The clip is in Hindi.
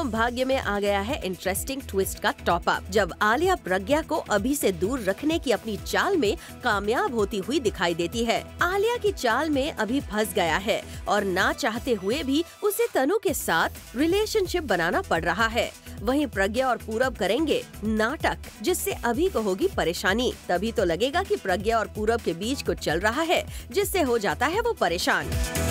अब भाग्य में आ गया है इंटरेस्टिंग ट्विस्ट का टॉप अप, जब आलिया प्रज्ञा को अभी से दूर रखने की अपनी चाल में कामयाब होती हुई दिखाई देती है। आलिया की चाल में अभी फंस गया है और ना चाहते हुए भी उसे तनु के साथ रिलेशनशिप बनाना पड़ रहा है। वहीं प्रज्ञा और पूरब करेंगे नाटक, जिससे अभी को होगी परेशानी। तभी तो लगेगा कि प्रज्ञा और पूरब के बीच कुछ चल रहा है, जिससे हो जाता है वो परेशान।